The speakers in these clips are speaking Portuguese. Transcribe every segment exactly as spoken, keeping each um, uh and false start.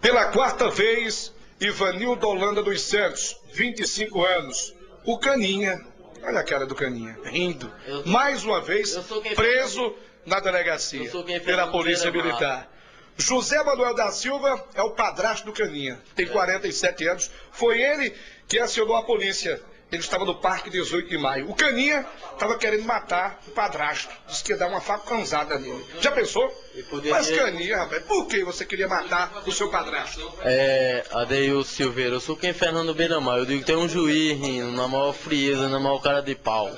Pela quarta vez, Ivanildo Holanda dos Santos, vinte e cinco anos. O Caninha, olha a cara do Caninha, rindo. Sou, Mais uma vez, preso fez... na delegacia pela Polícia Militar. José Manuel da Silva é o padrasto do Caninha, tem quarenta e sete anos. Foi ele que acionou a polícia. Ele estava no Parque dezoito de maio. O Caninha estava querendo matar o padrasto. Disse que ia dar uma facãozada nele. Já pensou? Poderia... Mas Caninha, rapaz, por que você queria matar o seu padrasto? É, Adeildo Silveira, eu sou quem Fernando Beiramar. Eu digo que tem um juiz rindo, na maior frieza, na maior cara de pau.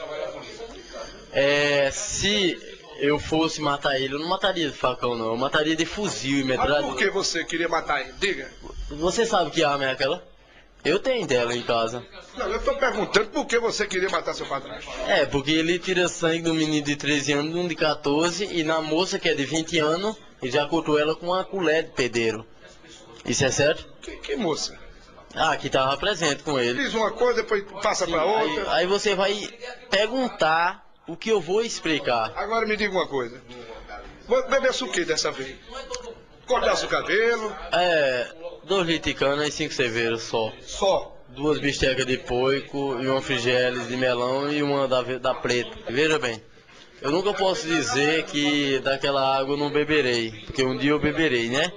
É, se eu fosse matar ele, eu não mataria de facão, não. Eu mataria de fuzil e metralhadora. Mas por que você queria matar ele? Diga. Você sabe que arma é aquela? Eu tenho dela em casa. Não, eu estou perguntando por que você queria matar seu padrasto. É, porque ele tira sangue do menino de treze anos, de um de quatorze, e na moça que é de vinte anos, ele já cortou ela com uma colher de pedreiro. Isso é certo? Que, que moça? Ah, que estava presente com ele. Diz uma coisa, depois passa para outra. Aí, aí você vai perguntar o que eu vou explicar. Agora me diga uma coisa. Bebesse o que dessa vez? Cortasse o cabelo? É, dois litros de cana e cinco cervejas só. Só? Duas bistecas de porco e uma frigeles de melão e uma da, da preta. Veja bem, eu nunca posso dizer que daquela água eu não beberei, porque um dia eu beberei, né?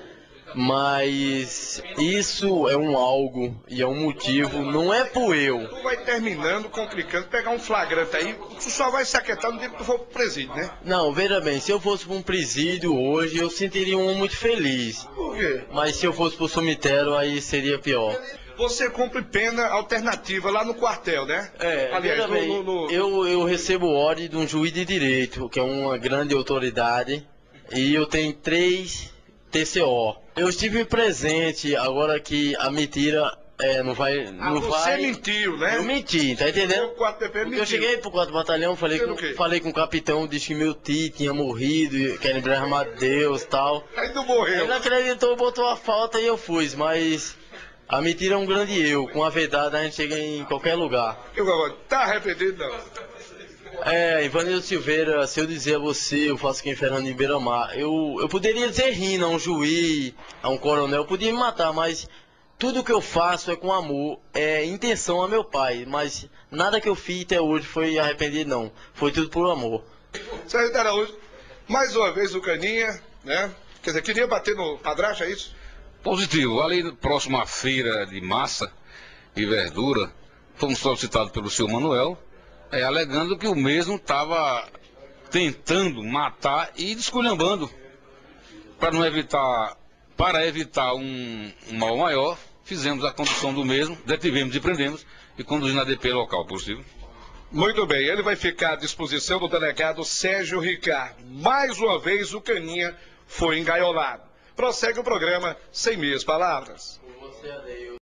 Mas isso é um algo e é um motivo, não é por eu. Tu vai terminando, complicando, pegar um flagrante aí, tu só vai se aquietar no dia que tu for pro presídio, né? Não, veja bem, se eu fosse para um presídio hoje, eu sentiria um muito feliz. Por quê? Mas se eu fosse pro cemitério, aí seria pior. Você cumpre pena alternativa lá no quartel, né? É, aliás, veja bem, no, no, no... Eu, eu recebo ordem de um juiz de direito, que é uma grande autoridade, e eu tenho três T C O. Eu estive presente, agora que a mentira é, não vai... Ah, não você vai... mentiu, né? Eu menti, tá entendendo? O quarto P P mentiu. Eu cheguei pro quarto batalhão, falei com, falei com o capitão, disse que meu tio tinha morrido, que era embrasmar Deus e tal. Aí tu morreu. Ele não acreditou, botou a falta e eu fui, mas a mentira é um grande eu. Com a verdade a gente chega em qualquer lugar. Eu, tá arrependido, não? É, Ivanildo Silveira, se eu dizer a você, eu faço quem Fernando em Beiramar, eu, eu poderia dizer rindo a um juiz, a um coronel, eu podia me matar, mas tudo que eu faço é com amor, é intenção a meu pai, mas nada que eu fiz até hoje foi arrependido, não. Foi tudo por amor. Sérgio Araújo, mais uma vez o Caninha, né? Quer dizer, queria bater no padrasto, é isso? Positivo. Ali próximo à feira de massa e verdura, fomos solicitados pelo senhor Manuel, é, alegando que o mesmo estava tentando matar e desculhambando. Para não evitar, para evitar um, um mal maior, fizemos a condução do mesmo, detivemos e prendemos e conduzimos a D P local, possível. Muito bem, ele vai ficar à disposição do delegado Sérgio Ricardo. Mais uma vez o Caninha foi engaiolado. Prossegue o programa sem meias palavras.